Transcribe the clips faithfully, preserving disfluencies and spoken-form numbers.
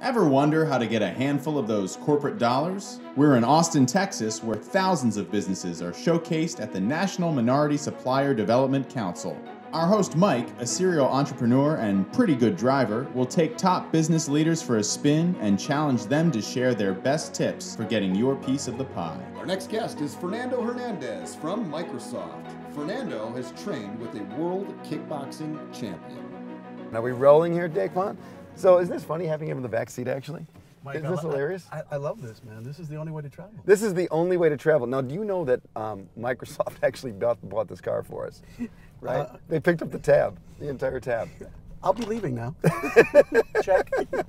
Ever wonder how to get a handful of those corporate dollars? We're in Austin, Texas, where thousands of businesses are showcased at the National Minority Supplier Development Council. Our host Mike, a serial entrepreneur and pretty good driver, will take top business leaders for a spin and challenge them to share their best tips for getting your piece of the pie. Our next guest is Fernando Hernandez from Microsoft. Fernando has trained with a world kickboxing champion. Are we rolling here, Daquan? So isn't this funny having him in the back seat, actually? Mike, Isn't this I, hilarious? I, I love this, man. This is the only way to travel. This is the only way to travel. Now, do you know that um, Microsoft actually bought, bought this car for us? Right? Uh, they picked up the tab, the entire tab. I'll be leaving now. Check.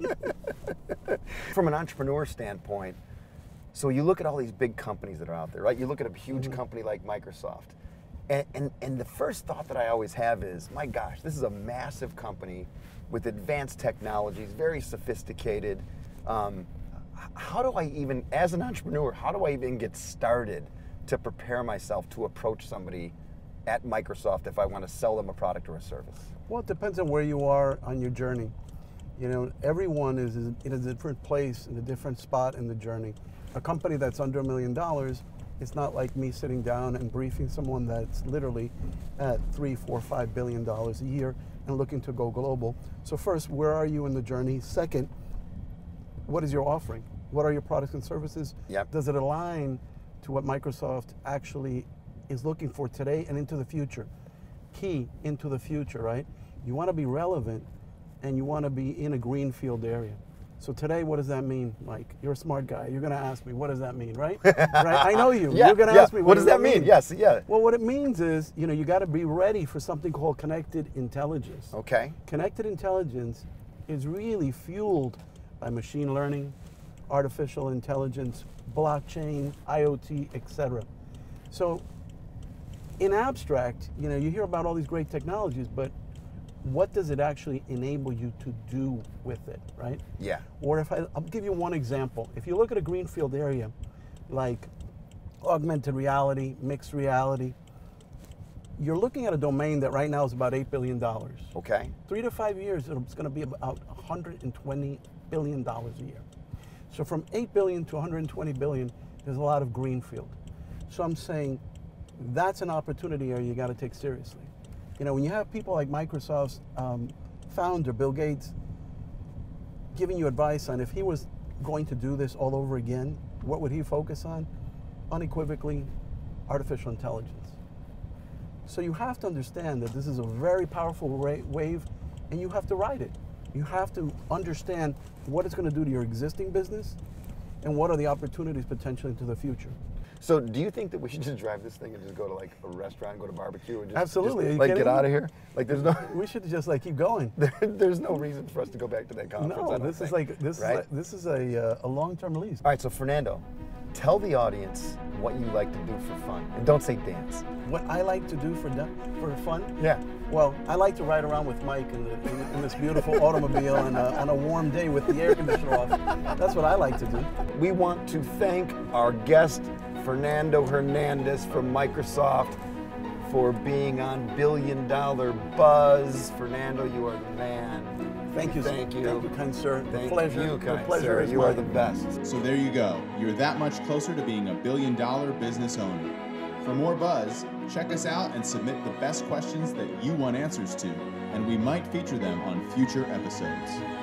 From an entrepreneur standpoint, so you look at all these big companies that are out there, right? You look at a huge mm-hmm. company like Microsoft. And, and, and the first thought that I always have is, my gosh, this is a massive company with advanced technologies, very sophisticated. Um, how do I even, as an entrepreneur, how do I even get started to prepare myself to approach somebody at Microsoft if I want to sell them a product or a service? Well, it depends on where you are on your journey. You know, everyone is in a different place, in a different spot in the journey. A company that's under a million dollars, it's not like me sitting down and briefing someone that's literally at three, four, five billion dollars a year and looking to go global. So first, where are you in the journey? Second, what is your offering? What are your products and services? Yep. Does it align to what Microsoft actually is looking for today and into the future? Key into the future, right? You want to be relevant and you want to be in a greenfield area. So today, what does that mean, Mike? You're a smart guy. You're going to ask me, what does that mean, right? Right? I know you. Yeah, You're going to yeah. ask me, what, what does that mean? mean? Yes, yeah. Well, what it means is, you know, you got to be ready for something called connected intelligence. Okay. Connected intelligence is really fueled by machine learning, artificial intelligence, blockchain, I O T, et cetera. So in abstract, you know, you hear about all these great technologies, but what does it actually enable you to do with it, right? Yeah. Or if I, I'll give you one example. If you look at a greenfield area, like augmented reality, mixed reality, you're looking at a domain that right now is about eight billion dollars. Okay. Three to five years, it's going to be about one hundred twenty billion dollars a year. So from eight billion to one hundred twenty billion, there's a lot of greenfield. So I'm saying that's an opportunity area you got to take seriously. You know, when you have people like Microsoft's um, founder, Bill Gates, giving you advice on if he was going to do this all over again, what would he focus on? Unequivocally, artificial intelligence. So you have to understand that this is a very powerful wave and you have to ride it. You have to understand what it's going to do to your existing business and what are the opportunities potentially into the future. So do you think that we should just drive this thing and just go to like a restaurant, go to barbecue, and just, Absolutely. just like get out of here? Like there's no. We should just like keep going. There, there's no reason for us to go back to that conference. No, this think, is like this right? is like, this is a uh, a long-term lease. All right, so Fernando, tell the audience what you like to do for fun, and don't say dance. What I like to do for for fun? Yeah. Well, I like to ride around with Mike in, the, in, in this beautiful automobile on a, on a warm day with the air conditioner off. That's what I like to do. We want to thank our guest, Fernando Hernandez from Microsoft, for being on Billion Dollar Buzz. Fernando, you are the man. Thank you. Thank you. Thank you, kind sir. Thank pleasure. you, kind the pleasure sir. is You mine. are the best. So there you go. You're that much closer to being a billion dollar business owner. For more buzz, check us out and submit the best questions that you want answers to, and we might feature them on future episodes.